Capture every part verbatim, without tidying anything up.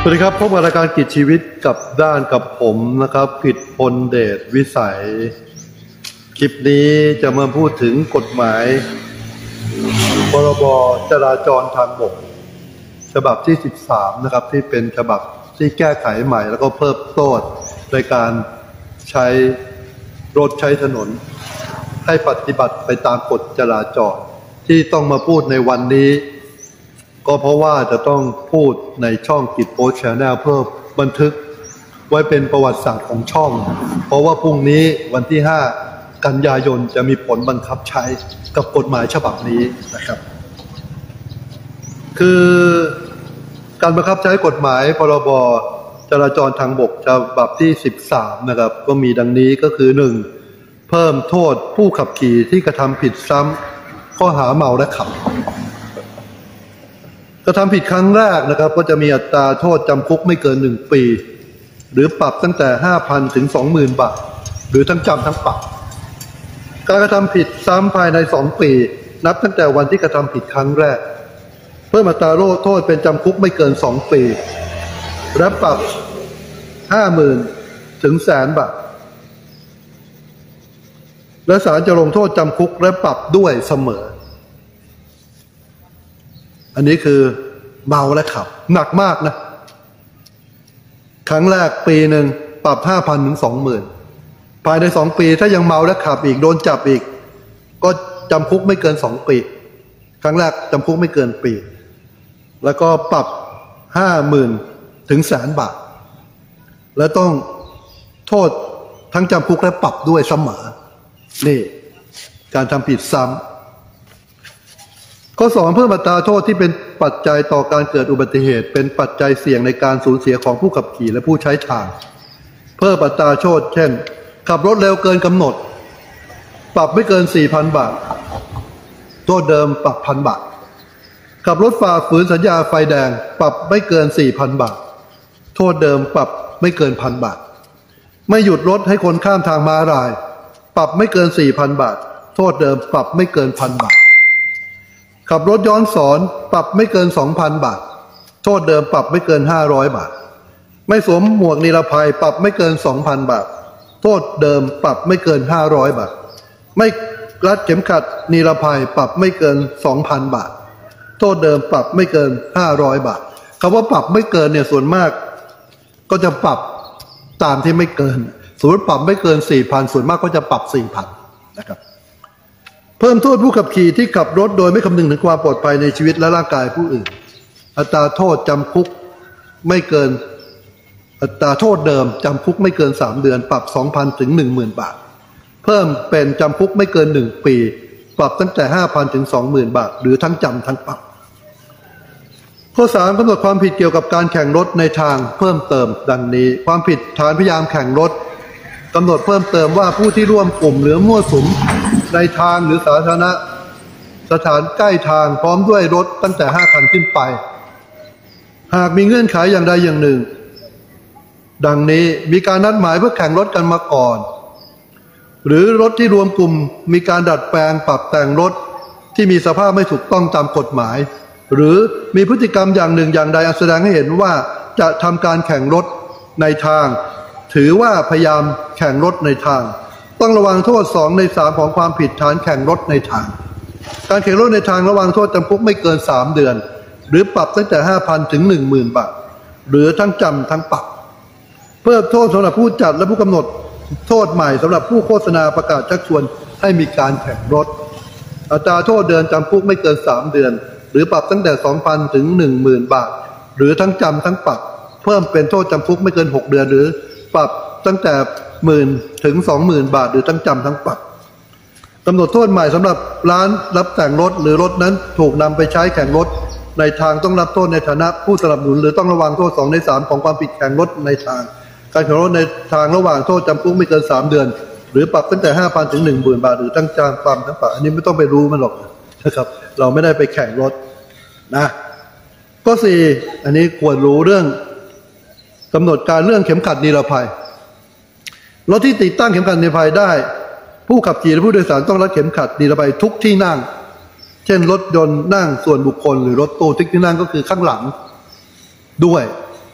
สวัสดีครับพบกับรายการกิจชีวิตกับด้านกับผมนะครับกิจพลเดชวิสัยคลิปนี้จะมาพูดถึงกฎหมายพรบจราจรทางบกฉบับที่สิบสามนะครับที่เป็นฉบับที่แก้ไขใหม่แล้วก็เพิ่มโทษในการใช้รถใช้ถนนให้ปฏิบัติไปตามกฎจราจรที่ต้องมาพูดในวันนี้ก็เพราะว่าจะต้องพูดในช่องกิจโพสต์แชนแนลเพื่อบันทึกไว้เป็นประวัติศาสตร์ของช่องเพราะว่าพรุ่งนี้วันที่ห้ากันยายนจะมีผลบังคับใช้กับกฎหมายฉบับนี้นะครับคือการบังคับใช้กฎหมายพรบจราจรทางบกฉบับที่สิบสามนะครับก็มีดังนี้ก็คือหนึ่งเพิ่มโทษผู้ขับขี่ที่กระทำผิดซ้ำข้อหาเมาและขับกระทำผิดครั้งแรกนะครับก็จะมีอัตราโทษจำคุกไม่เกินหนึ่งปีหรือปรับตั้งแต่ ห้าพัน ถึง สองหมื่น บาทหรือทั้งจำทั้งปรับการกระทำผิดซ้ำภายในสองปีนับตั้งแต่วันที่กระทำผิดครั้งแรกเพิ่มอัตราโทษเป็นจำคุกไม่เกินสองปีและปรับ ห้าหมื่น ถึงแสนบาทและศาลจะลงโทษจำคุกและปรับด้วยเสมออันนี้คือเมาและขับหนักมากนะครั้งแรกปีหนึ่งปรับ ห้าพัน ถึง สองหมื่น ภายในสองปีถ้ายังเมาและขับอีกโดนจับอีกก็จำคุกไม่เกินสองปีครั้งแรกจำคุกไม่เกินปีแล้วก็ปรับ ห้าหมื่น ถึงแสนบาทและต้องโทษทั้งจำคุกและปรับด้วยเสมอนี่การทำผิดซ้ำข้อสองเพิ่มอัตราโทษที่เป็นปัจจัยต่อการเกิดอุบัติเหตุเป็นปัจจัยเสี่ยงในการสูญเสียของผู้ขับขี่และผู้ใช้ทางเพิ่มอัตราโทษเช่นขับรถเร็วเกินกำหนดปรับไม่เกิน สี่พัน บาทโทษเดิมปรับ หนึ่งพัน บาทขับรถฝ่าฝืนสัญญาไฟแดงปรับไม่เกิน สี่พัน บาทโทษเดิมปรับไม่เกิน หนึ่งพัน บาทไม่หยุดรถให้คนข้ามทางม้าลายปรับไม่เกิน สี่พัน บาทโทษเดิมปรับไม่เกิน หนึ่งพัน บาทขับรถย้อนสอนปรับไม่เกิน สองพัน บาทโทษเดิมปรับไม่เกิน ห้าร้อย บาทไม่สวมหมวกนิรภัยปรับไม่เกิน สองพัน บาทโทษเดิมปรับไม่เกิน ห้าร้อย บาทไม่รัดเข็มขัดนิรภัยปรับไม่เกิน สองพัน บาทโทษเดิมปรับไม่เกิน ห้าร้อย บาทคำว่าปรับไม่เกินเนี่ยส่วนมากก็จะปรับตามที่ไม่เกินสมมติปรับไม่เกิน สี่พัน ส่วนมากก็จะปรับ สี่พัน นะครับเพิ่มโทษผู้ขับขี่ที่ขับรถโดยไม่คำนึงถึงความปลอดภัยในชีวิตและร่างกายผู้อื่นอัตราโทษจำคุกไม่เกินอัตราโทษเดิมจำคุกไม่เกินสามเดือนปรับ สองพัน ถึง หนึ่งหมื่น บาทเพิ่มเป็นจำคุกไม่เกินหนึ่งปีปรับตั้งแต่ ห้าพัน ถึง สองหมื่น บาทหรือทั้งจำทั้งปรับข้อสามกำหนดความผิดเกี่ยวกับการแข่งรถในทางเพิ่มเติมดังนี้ความผิดฐานพยายามแข่งรถกำหนดเพิ่มเติมว่าผู้ที่ร่วมกลุ่มหรือมั่วสุมในทางหรือสาธารณะสถานใกล้ทางพร้อมด้วยรถตั้งแต่ห้าคันขึ้นไปหากมีเงื่อนไขอย่างใดอย่างหนึ่งดังนี้มีการนัดหมายเพื่อแข่งรถกันมาก่อนหรือรถที่รวมกลุ่มมีการดัดแปลงปรับแต่งรถที่มีสภาพไม่ถูกต้องตามกฎหมายหรือมีพฤติกรรมอย่างหนึ่งอย่างใดแสดงให้เห็นว่าจะทำการแข่งรถในทางถือว่าพยายามแข่งรถในทางต้องระวังโทษสองในสามของความผิดฐานแข่งรถในทางการแข่งรถในทางระวังโทษจำคุกไม่เกินสามเดือนหรือปรับตั้งแต่ ห้าพัน ถึง หนึ่งหมื่น บาทหรือทั้งจำทั้งปรับเพิ่มโทษสำหรับผู้จัดและผู้กำหนดโทษใหม่สำหรับผู้โฆษณาประกาศชักชวนให้มีการแข่งรถอัตราโทษเดือนจำคุกไม่เกินสามเดือนหรือปรับตั้งแต่ สองพัน ถึง หนึ่งหมื่น บาทหรือทั้งจำทั้งปรับเพิ่มเป็นโทษจำคุกไม่เกินหกเดือนหรือปรับตั้งแต่หมื่นถึง สองหมื่น บาทหรือทั้งจำทั้งปรับกำหนดโทษใหม่สำหรับร้านรับแต่งรถหรือรถนั้นถูกนำไปใช้แข่งรถในทางต้องรับโทษในฐานะผู้สนับสนุนหรือต้องระวังโทษสองในสามของความผิดแข่งรถในทางการแข่งรถในทางระหว่างโทษจำคุกไม่เกินสามเดือนหรือปรับตั้งแต่ ห้าพัน ถึง หนึ่งหมื่น บาทหรือทั้งจำความทั้งปรับอันนี้ไม่ต้องไปรู้มันหรอกนะครับเราไม่ได้ไปแข่งรถนะข้อสี่อันนี้ควรรู้เรื่องกำหนดการเรื่องเข็มขัดนิรภัยรถที่ติดตั้งเข็มขัดนิรภัยได้ผู้ขับขี่และผู้โดยสารต้องรัดเข็มขัดนิรภัยทุกที่นั่งเช่นรถยนต์นั่งส่วนบุคคลหรือรถตู้ทุกที่นั่งก็คือข้างหลังด้วย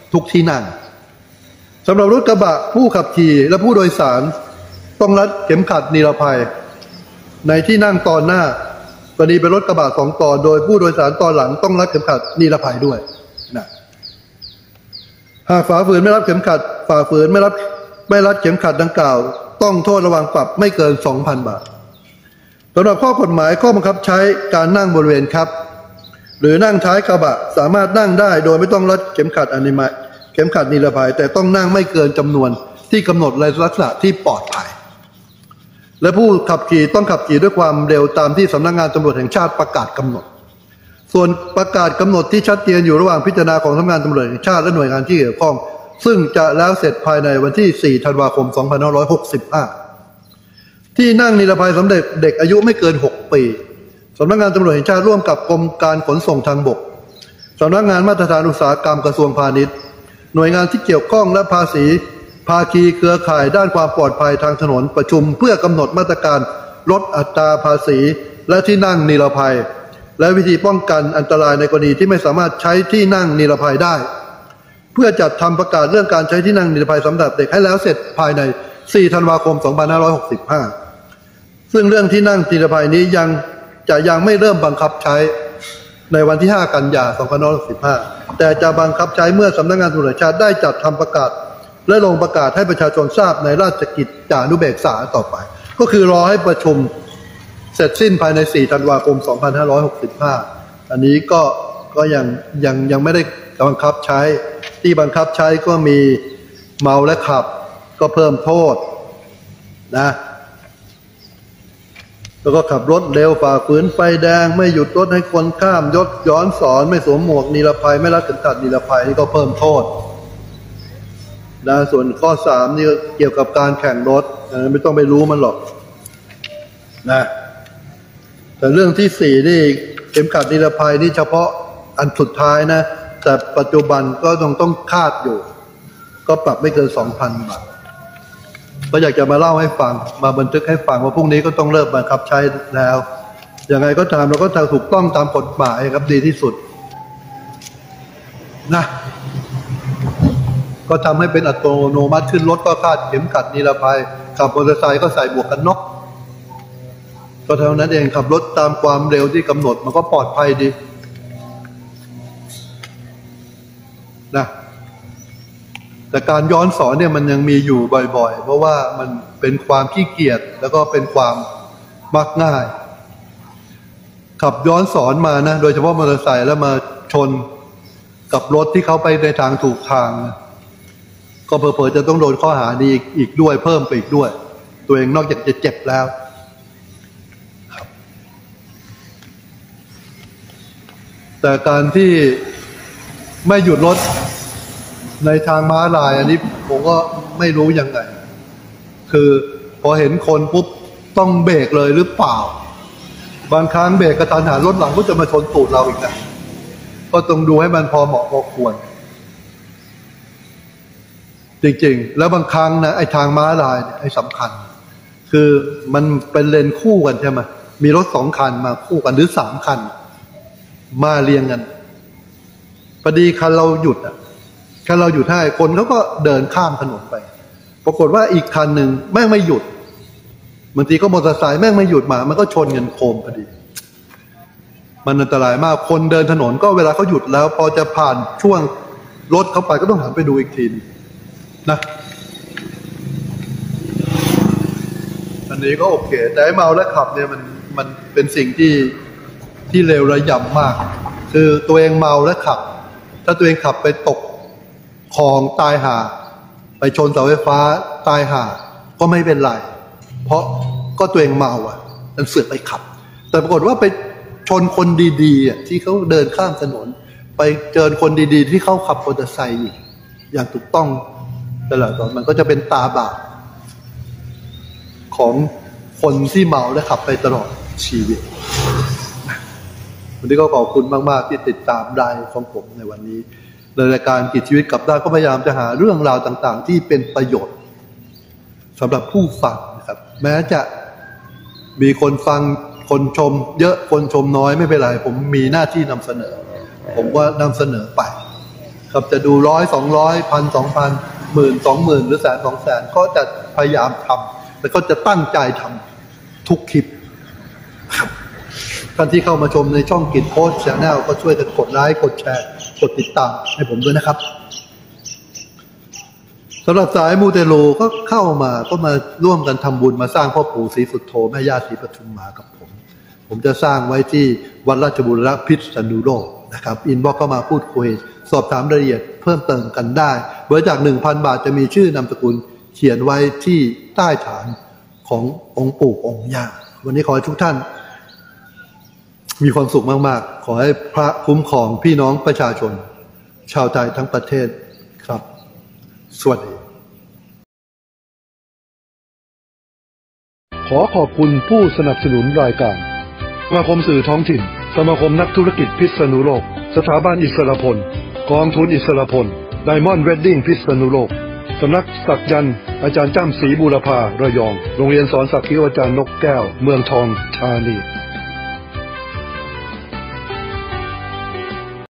ทุกที่นั่งสำหรับรถกระบะผู้ขับขี่และผู้โดยสารต้องรัดเข็มขัดนิรภัยในที่นั่งตอนหน้ากรณีเป็นรถกระบะสองตอนโดยผู้โดยสารตอนหลังต้องรัดเข็มขัดนิรภัยด้วยนะหากฝ่าฝืนไม่รับเข็มขัดฝ่าฝืนไม่รับไม่รัดเข็มขัดดังกล่าวต้องโทษระวางปรับไม่เกิน สองพัน บาทสำหรับข้อกฎหมายข้อบังคับใช้การนั่งบริเวณครับหรือนั่งท้ายกระบะสามารถนั่งได้โดยไม่ต้องรัดเข็มขัดอนามัยเข็มขัดนิรภัยแต่ต้องนั่งไม่เกินจำนวนที่กำหนดในลักษณะที่ปลอดภัยและผู้ขับขี่ต้องขับขี่ด้วยความเร็วตามที่สำนักงานตำรวจแห่งชาติประกาศกำหนดส่วนประกาศกำหนดที่ชัดเจนอยู่ระหว่างพิจารณาของสำนักงานตำรวจแห่งชาติและหน่วยงานที่เกี่ยวข้องซึ่งจะแล้วเสร็จภายในวันที่สี่ธันวาคมสองพันห้าร้อยหกสิบห้าที่นั่งนิรภัยสำหรับเด็กอายุไม่เกินหกปีสำนักงานตำรวจแห่งชาติร่วมกับกรมการขนส่งทางบกสำนักงานมาตรฐานอุตสาหกรรมกระทรวงพาณิชย์หน่วยงานที่เกี่ยวข้องและภาษีภาคีเครือข่ายด้านความปลอดภัยทางถนนประชุมเพื่อกำหนดมาตรการลดอัตราภาษีและที่นั่งนิรภัยและวิธีป้องกันอันตรายในกรณีที่ไม่สามารถใช้ที่นั่งนิรภัยได้เพื่อจัดทำประกาศเรื่องการใช้ที่นั่งนิรภัยสำหรับเด็กให้แล้วเสร็จภายในสี่ธันวาคมสองพันห้าร้อยหกสิบห้าซึ่งเรื่องที่นั่งนิรภัยนี้ยังจะยังไม่เริ่มบังคับใช้ในวันที่ห้ากันยายนสองพันห้าร้อยหกสิบห้าแต่จะบังคับใช้เมื่อสำนักงานตำรวจแห่งชาติได้จัดทำประกาศและลงประกาศให้ประชาชนทราบในราชกิจจานุเบกษาต่อไปก็คือรอให้ประชุมเสร็จสิ้นภายในสี่ธันวาคมสองพันห้าร้อยหกสิบห้าอันนี้ก็ก็ยังยังยังไม่ได้บังคับใช้ที่บังคับใช้ก็มีเมาและขับก็เพิ่มโทษนะแล้วก็ขับรถเร็วฝ่าฝืนไฟแดงไม่หยุดรถให้คนข้ามยศย้อนสอนไม่สวมหมวกนิรภัยไม่รัดเข็มขัดนิรภัยนี่ก็เพิ่มโทษนะส่วนข้อสามนี่เกี่ยวกับการแข่งรถไม่ต้องไปรู้มันหรอกนะแต่เรื่องที่สี่นี่เข็มขัดนิรภัยนี่เฉพาะอันสุดท้ายนะแต่ปัจจุบันก็ต้องต้องคาดอยู่ก็ปรับไม่เกิน สองพัน บาทก็อยากจะมาเล่าให้ฟังมาบันทึกให้ฟังว่าพรุ่งนี้ก็ต้องเริ่มบังคับใช้แล้วยังไงก็ตามเราก็จะถูกต้องตามกฎหมายครับดีที่สุดนะก็ทำให้เป็นอัตโนมัติขึ้นรถก็คาดเข็มขัดนิรภัยขับมอเตอร์ไซค์ก็ใส่หมวกกันน็อกก็เท่านั้นเองขับรถตามความเร็วที่กำหนดมันก็ปลอดภัยดีนะแต่การย้อนสอนเนี่ยมันยังมีอยู่บ่อยๆเพราะว่ามันเป็นความขี้เกียจแล้วก็เป็นความมักง่ายขับย้อนสอนมานะโดยเฉพาะมอเตอร์ไซค์แล้วมาชนกับรถที่เขาไปในทางถูกทางนะก็เผลอๆจะต้องโดนข้อหานี้อีกด้วยเพิ่มไปอีกด้วยตัวเองนอกจากจะเจ็บแล้วแต่การที่ไม่หยุดรถในทางม้าลายอันนี้ผมก็ไม่รู้ยังไงคือพอเห็นคนปุ๊บต้องเบรกเลยหรือเปล่าบางครั้งเบรกกระทันหันรถหลังก็จะมาชนตูดเราอีกนะก็ต้องดูให้มันพอเหมาะพอควรจริงๆแล้วบางครั้งนะไอ้ทางม้าลายเนี่ยไอ้สำคัญคือมันเป็นเลนคู่กันใช่ไหมมีรถสองคันมาคู่กันหรือสามคันมาเรียงกันพอดีคันเราหยุดอ่ะคันเราหยุดให้คนเขาก็เดินข้ามถนนไปปรากฏว่าอีกคันหนึ่งแม่งไม่หยุดบางทีก็มอเตอร์ไซค์แม่งไม่หยุดมามันก็ชนกันโครมพอดีมันอันตรายมากคนเดินถนนก็เวลาเขาหยุดแล้วพอจะผ่านช่วงรถเขาไปก็ต้องหันไปดูอีกทีนะอันนี้ก็โอเคแต่เมาและขับเนี่ยมันมันเป็นสิ่งที่ที่เลวระยำมากคือตัวเองเมาและขับถ้าตัวเองขับไปตกคลองตายห่าไปชนเสาไฟฟ้าตายห่าก็ไม่เป็นไรเพราะก็ตัวเองเมาอ่ะมันเสือกไปขับแต่ปรากฏว่าไปชนคนดีๆอ่ะที่เขาเดินข้ามถนนไปเจอคนดีๆที่เขาขับมอเตอร์ไซค์อยู่อย่างถูกต้องตลอดตอนมันก็จะเป็นตาบาปของคนที่เมาและขับไปตลอดชีวิตวันนี้ก็ขอบคุณมากๆที่ติดตามรายของผมในวันนี้ในรายการกิจชีวิตกับได้ก็พยายามจะหาเรื่องราวต่างๆที่เป็นประโยชน์สำหรับผู้ฟังนะครับแม้จะมีคนฟังคนชมเยอะคนชมน้อยไม่เป็นไรผมมีหน้าที่นำเสนอผมก็นำเสนอไปครับจะดูร้อยสองร้อยพันสองพันหมื่นสองหมื่นหรือแสนสองแสนก็จะพยายามทำแล้วก็จะตั้งใจทำทุกคลิปครับท่านที่เข้ามาชมในช่องกิจโพสต์แชนแนลก็ช่วยกันกดไลค์กดแชร์กดติดตามให้ผมด้วยนะครับสำหรับสายมูเตลูก็เข้ามาก็มาร่วมกันทำบุญมาสร้างพ่อปู่ศรีสุโธแม่ย่าศรีปทุมมากับผมผมจะสร้างไว้ที่วัดราชบุรณะพิษณุโลกนะครับอินบ็อกซ์เข้ามาพูดคุยสอบถามรายละเอียดเพิ่มเติมกันได้บริจาค หนึ่งพัน บาทจะมีชื่อนามสกุลเขียนไว้ที่ใต้ฐานขององค์ปู่องค์ย่าวันนี้ขอให้ทุกท่านมีความสุขมากๆขอให้พระคุ้มครองพี่น้องประชาชนชาวไทยทั้งประเทศครับสวัสดีขอขอบคุณผู้สนับสนุนรายการสมาคมสื่อท้องถิ่นสมาคมนักธุรกิจพิษณุโลกสถาบันอิสรพลกองทุนอิสรพลไดมอนด์เวดดิ้งพิษณุโลกสำนักศักยันต์อาจารย์จ้ำศรีบูรพาระยองโรงเรียนสอนสักคิ้วอาจารย์นกแก้วเมืองทองธานี